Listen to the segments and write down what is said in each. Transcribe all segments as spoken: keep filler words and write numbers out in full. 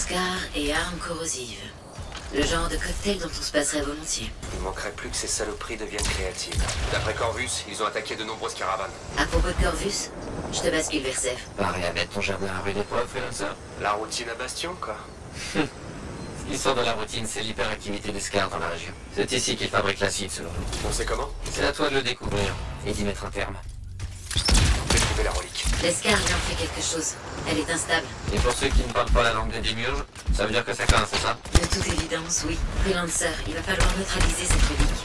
Scar et armes corrosives. Le genre de cocktail dont on se passerait volontiers. Il manquerait plus que ces saloperies deviennent créatives. D'après Corvus, ils ont attaqué de nombreuses caravanes. À propos de Corvus, je te bascule vers Sèvres. Pareil à mettre ton jardin à rude épreuve, freelancer. La routine à Bastion, quoi. L'histoire de la routine, c'est l'hyperactivité des Scars dans la région. C'est ici qu'ils fabriquent l'acide, selon nous. On sait comment? C'est à toi de le découvrir et d'y mettre un terme. J'ai trouvé la relique. L'escar lui en fait quelque chose. Elle est instable. Et pour ceux qui ne parlent pas la langue des démiurges, ça veut dire que ça craint, c'est ça? De toute évidence, oui. Freelancer, il va falloir neutraliser cette relique.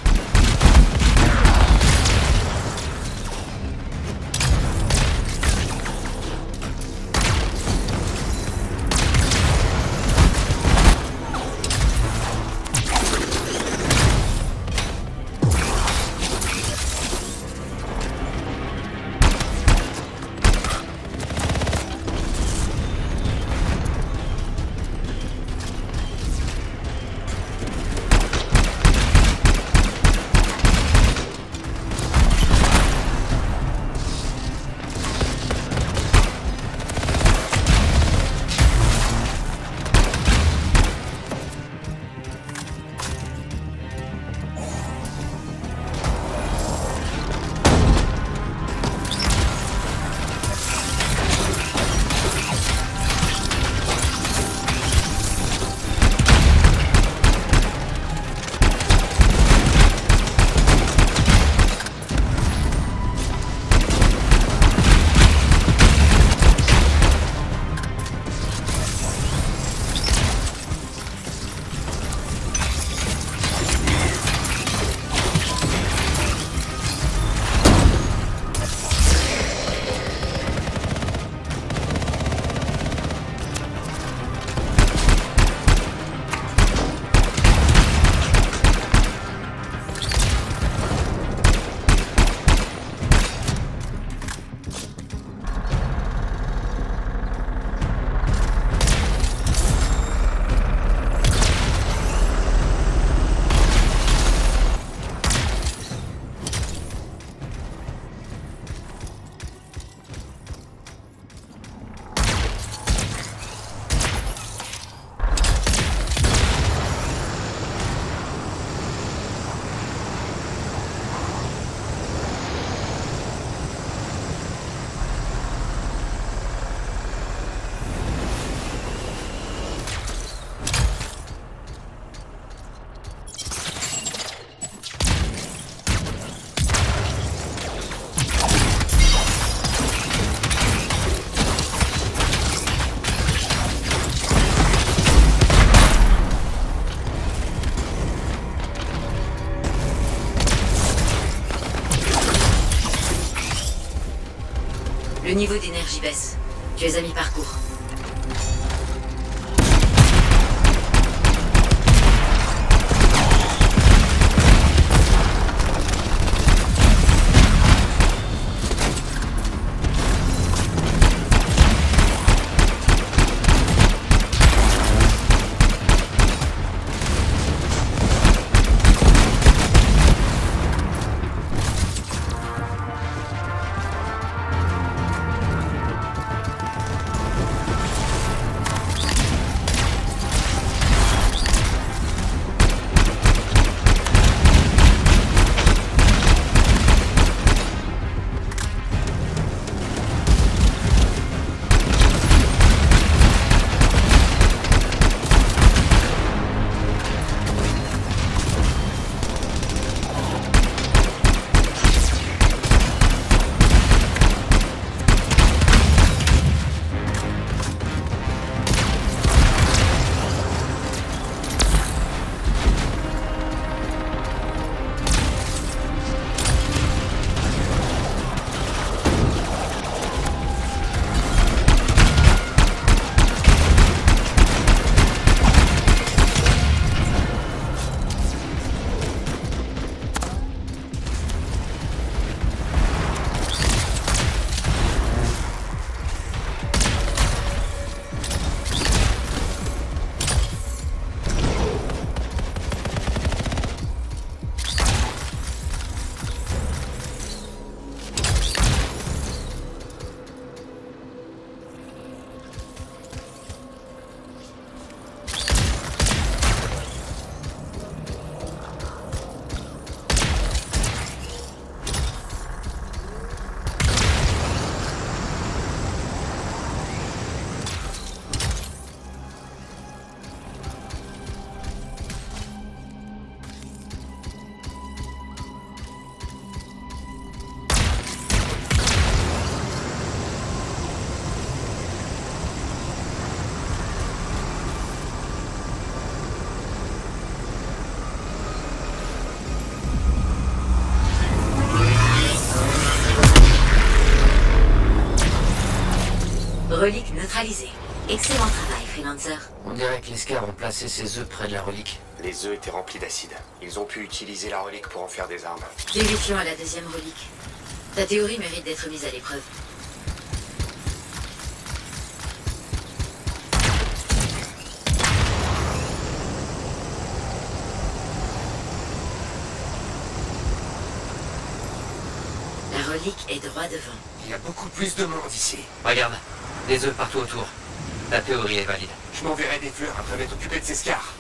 Le niveau d'énergie baisse. Tu es à mi-parcours. Relique neutralisée. Excellent travail, Freelancer. On dirait que les scars ont placé ses œufs près de la relique. Les œufs étaient remplis d'acide. Ils ont pu utiliser la relique pour en faire des armes. Vérifions à la deuxième relique. Ta théorie mérite d'être mise à l'épreuve. La relique est droit devant. Il y a beaucoup plus de monde ici. Regarde, des œufs partout autour. La théorie est valide. Je m'enverrai des fleurs après m'être occupé de ces scars.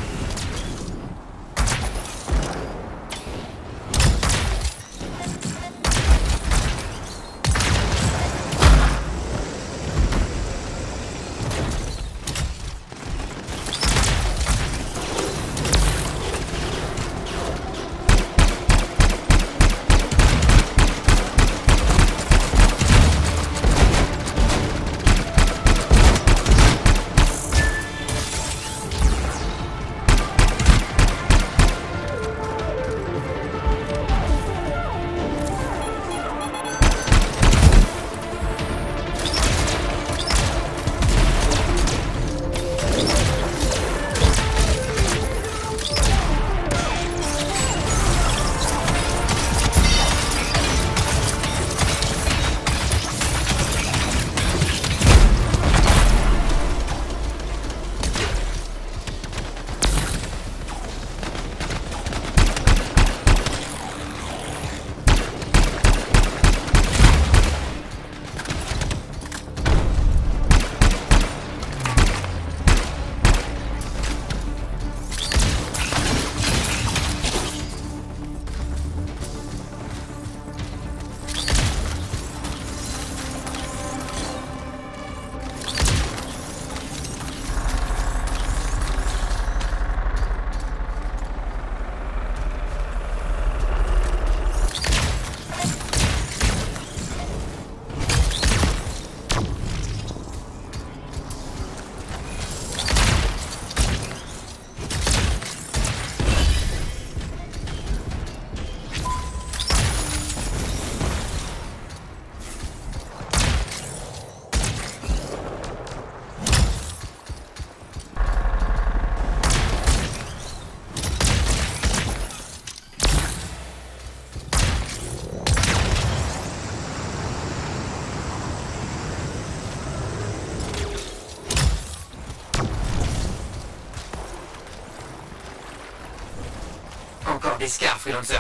Encore des scars, Freelancer.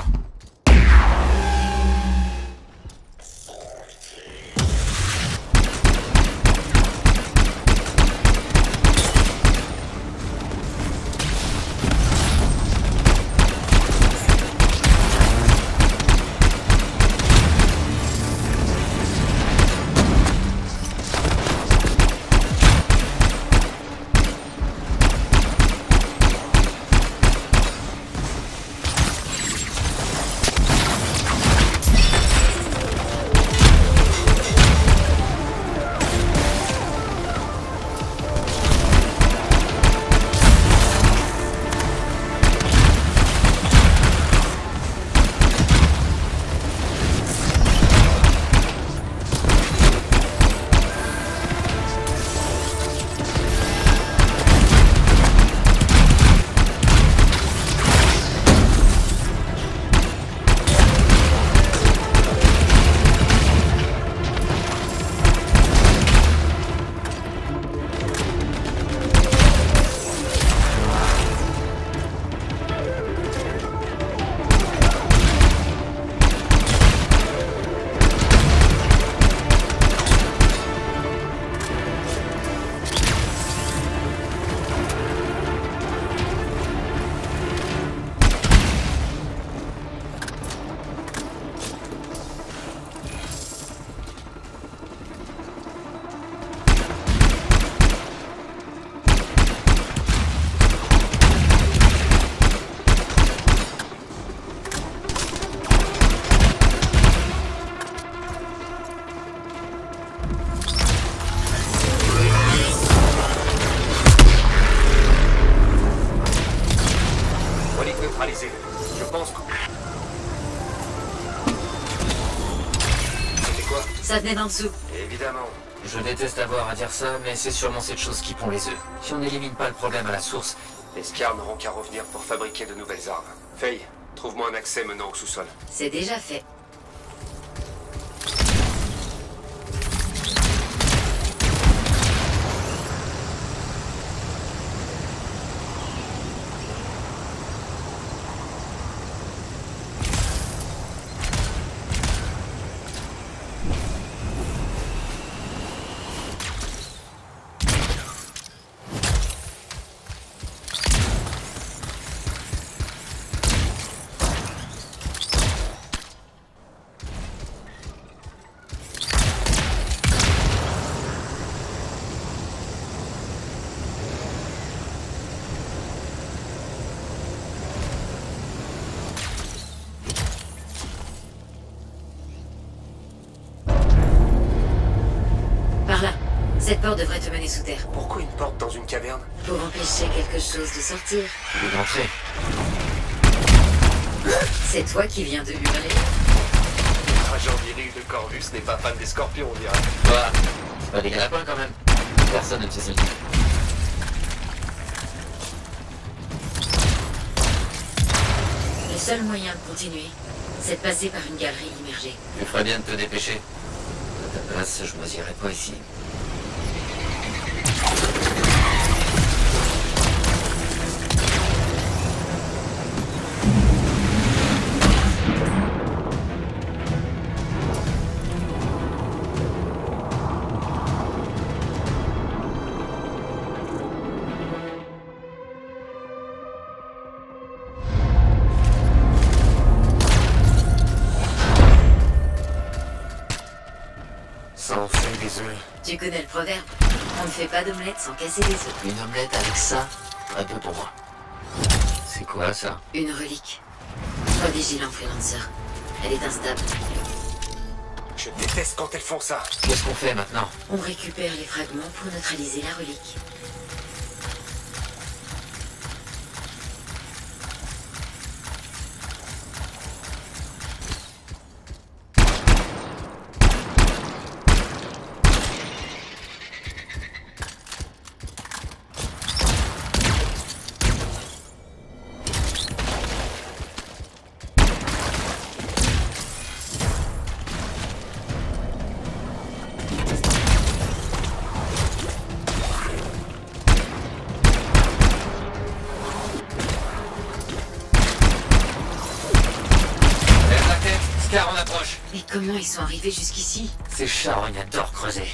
Ça venait d'en dessous. Évidemment. Je déteste avoir à dire ça, mais c'est sûrement cette chose qui pond les œufs. Si on n'élimine pas le problème à la source... Les Scarres n'auront qu'à revenir pour fabriquer de nouvelles armes. Faye, trouve-moi un accès menant au sous-sol. C'est déjà fait. Cette porte devrait te mener sous terre. Pourquoi une porte dans une caverne? Pour empêcher quelque chose de sortir. Ou d'entrer. C'est toi qui viens de hurler. Agent viril de Corvus n'est pas fan des scorpions, on dirait. Quoi? C'est pas des lapins quand même. Personne ne te sait le dire. Le seul moyen de continuer, c'est de passer par une galerie immergée. Tu ferais bien de te dépêcher. À ta place, je m'osirais pas ici. Ça en fait des œufs. Tu connais le proverbe? On ne fait pas d'omelette sans casser des œufs. Une omelette avec ça, très peu pour moi. C'est quoi ça? Une relique. Sois vigilant, freelancer. Elle est instable. Je déteste quand elles font ça. Qu'est-ce qu'on fait maintenant? On récupère les fragments pour neutraliser la relique. Scar, on approche. Mais comment ils sont arrivés jusqu'ici? Ces charognes adorent creuser.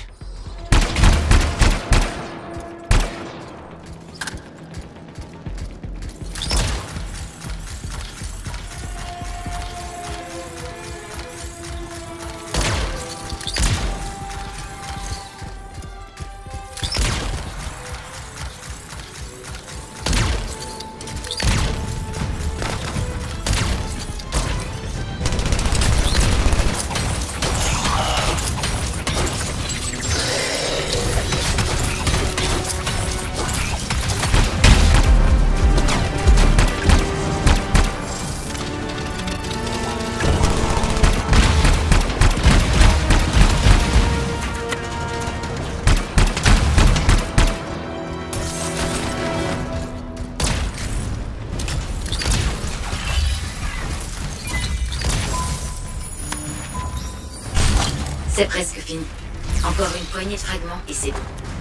C'est presque fini. Encore une poignée de fragments et c'est bon.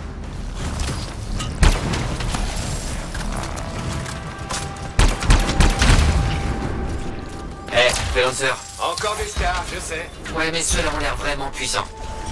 Eh, hey, freelancer. Encore des Scarres, je sais. Ouais, mais ceux-là ont l'air vraiment puissants.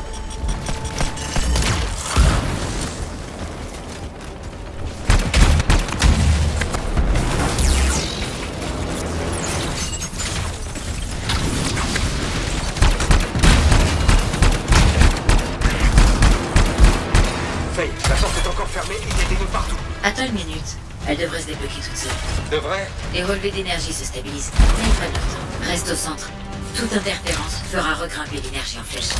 Faye, la porte est encore fermée, il y a des nœuds partout. Attends une minute. Elle devrait se débloquer toute seule. De vrai? Les relevés d'énergie se stabilisent. Mais ils prennent leur temps. Reste au centre. Toute interférence fera regrimper l'énergie en flèche.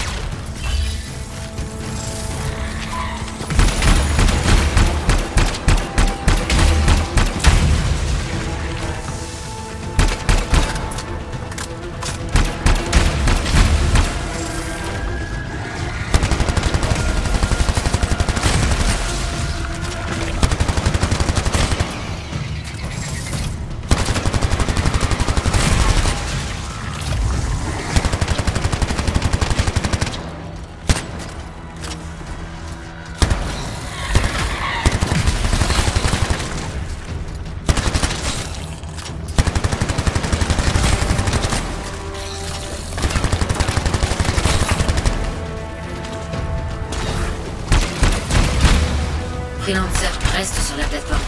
Freelancer, reste sur la plateforme.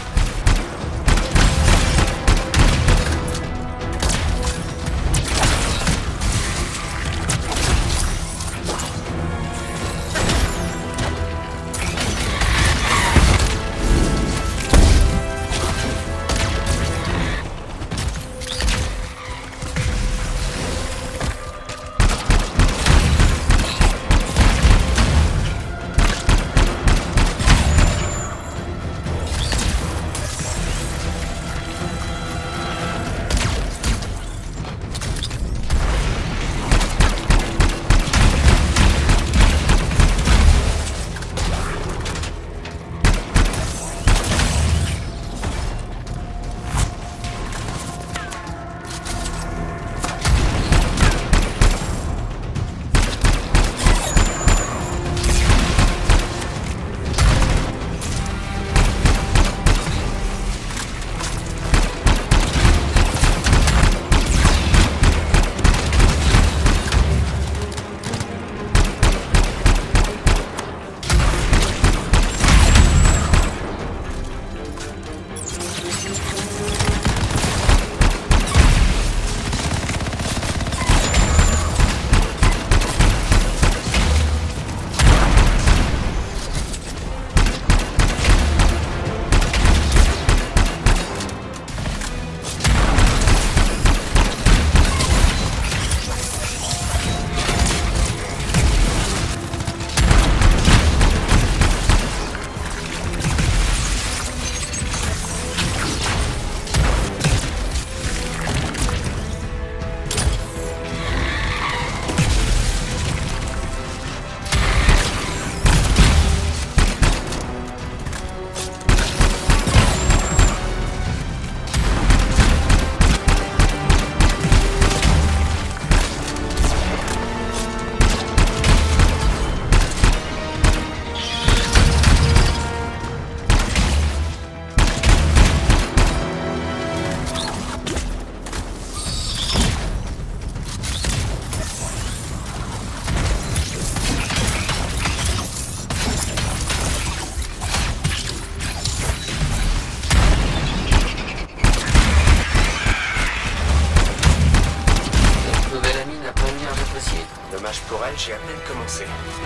Pour elle, j'ai à peine commencé.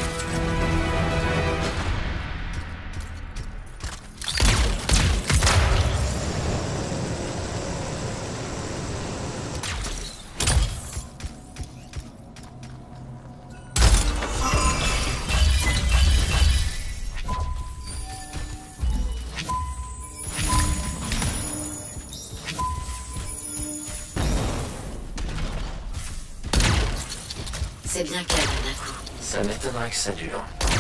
C'est bien calme d'un coup. Ça m'étonnerait que ça dure.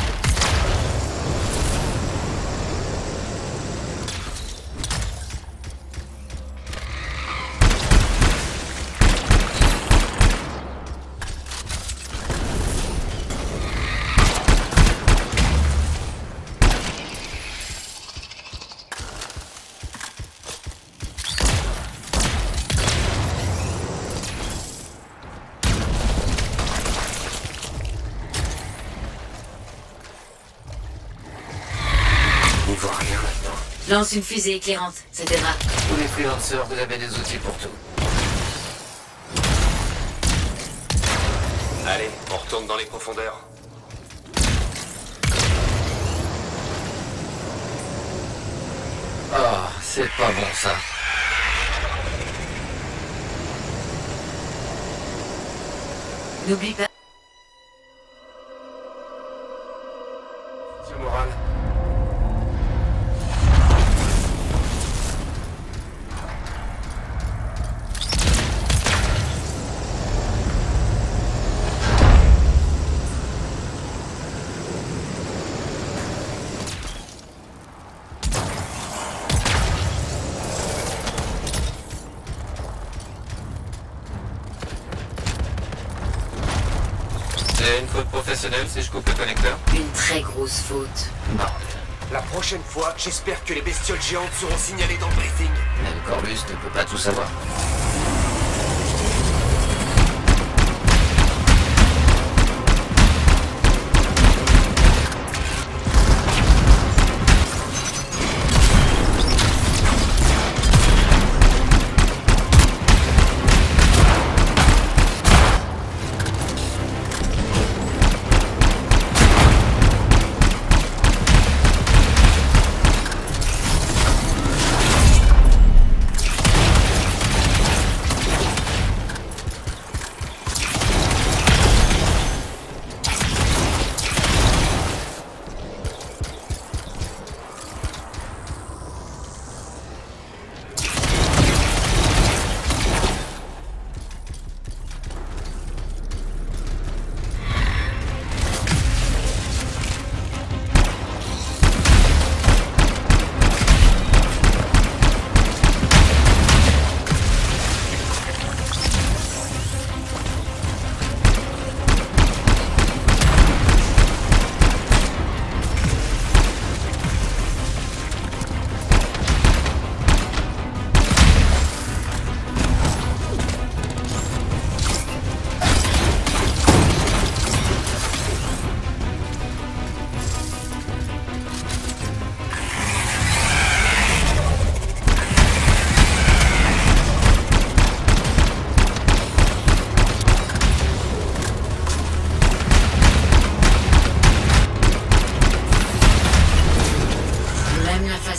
Lance une fusée éclairante, ça t'aidera. Tous les freelancers, vous avez des outils pour tout. Allez, on retourne dans les profondeurs. Oh, c'est pas bon ça. N'oublie pas. Monsieur Moral. C'est une faute professionnelle si je coupe le connecteur? Une très grosse faute. Bordel. La prochaine fois, j'espère que les bestioles géantes seront signalées dans le briefing. Même Corbus ne peut pas tout savoir.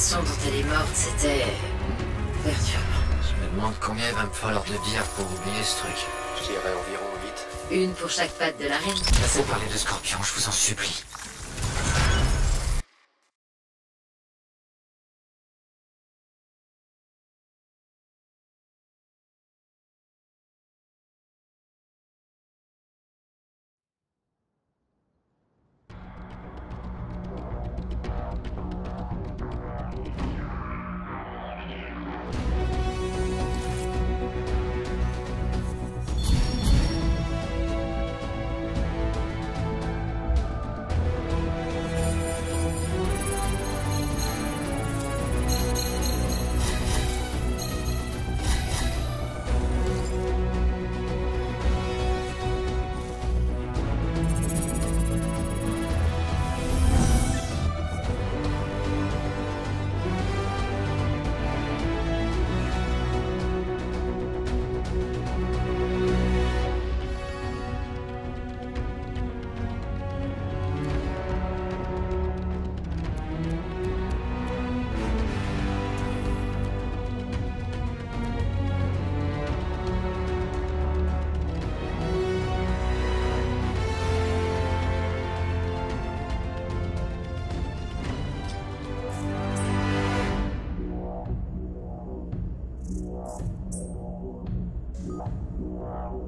façon dont elle est morte, c'était... perturbant. Je me demande combien il va me falloir de bière pour oublier ce truc. Je dirais environ huit. Une pour chaque patte de la reine. Laissez parler de Scorpion, je vous en supplie. Wow.